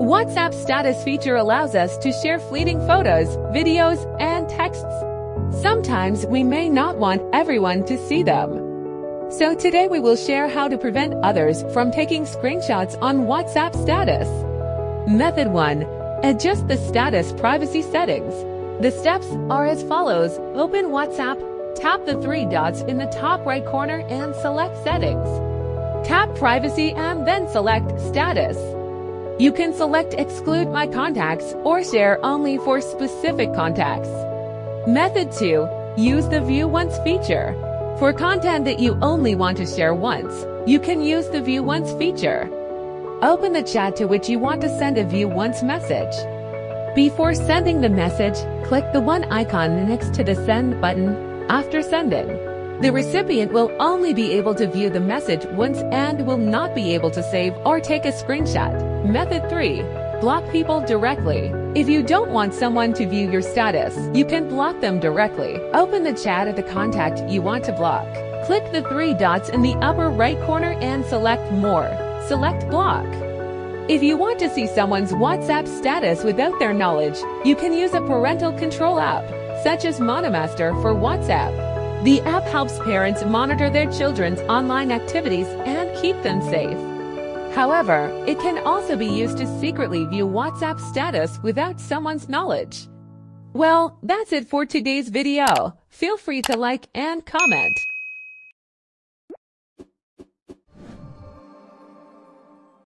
WhatsApp status feature allows us to share fleeting photos, videos, and texts. Sometimes we may not want everyone to see them. So today we will share how to prevent others from taking screenshots on WhatsApp status. Method 1. Adjust the status privacy settings. The steps are as follows. Open WhatsApp, tap the three dots in the top right corner and select Settings. Tap Privacy and then select Status. You can select Exclude My Contacts or Share Only for specific contacts. Method 2. Use the View Once feature. For content that you only want to share once, you can use the View Once feature. Open the chat to which you want to send a View Once message. Before sending the message, click the one icon next to the Send button. After sending, the recipient will only be able to view the message once and will not be able to save or take a screenshot. Method 3. Block people directly. If you don't want someone to view your status, you can block them directly. Open the chat of the contact you want to block. Click the three dots in the upper right corner and select More. Select Block. If you want to see someone's WhatsApp status without their knowledge, you can use a parental control app, such as MoniMaster for WhatsApp. The app helps parents monitor their children's online activities and keep them safe. However, it can also be used to secretly view WhatsApp status without someone's knowledge. Well, that's it for today's video. Feel free to like and comment.